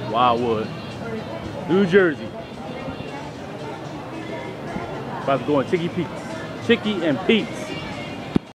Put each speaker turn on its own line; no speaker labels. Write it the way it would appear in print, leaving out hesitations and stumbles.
Wildwood, New Jersey. About to go on Chicky and Pete's.